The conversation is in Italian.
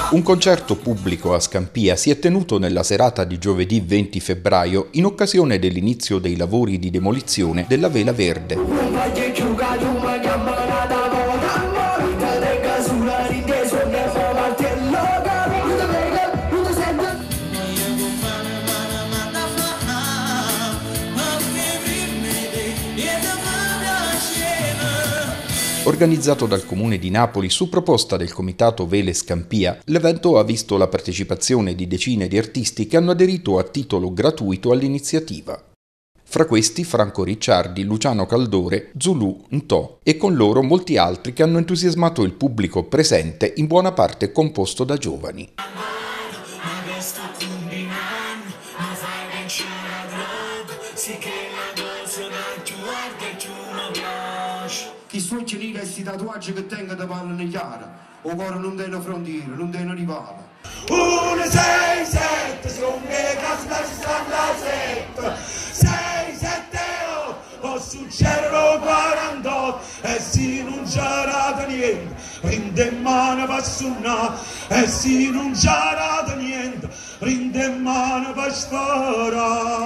Un concerto pubblico a Scampia si è tenuto nella serata di giovedì 20 febbraio in occasione dell'inizio dei lavori di demolizione della Vela Verde. Organizzato dal Comune di Napoli su proposta del Comitato Vele Scampia, l'evento ha visto la partecipazione di decine di artisti che hanno aderito a titolo gratuito all'iniziativa. Fra questi Franco Ricciardi, Luciano Caldore, Zulu, Ntò e con loro molti altri che hanno entusiasmato il pubblico presente, in buona parte composto da giovani. Chi suoccia lì questi tatuaggi che tengo da palla in chiara, o cuore non tiene frontiere, non tiene rivale. 1, 6, 7, stronghe casta sta 7, 6, 7, 8, ho successo 48, e si non c'era niente, rinde mano per suonare, e si non c'era niente, rinde mano per sforare.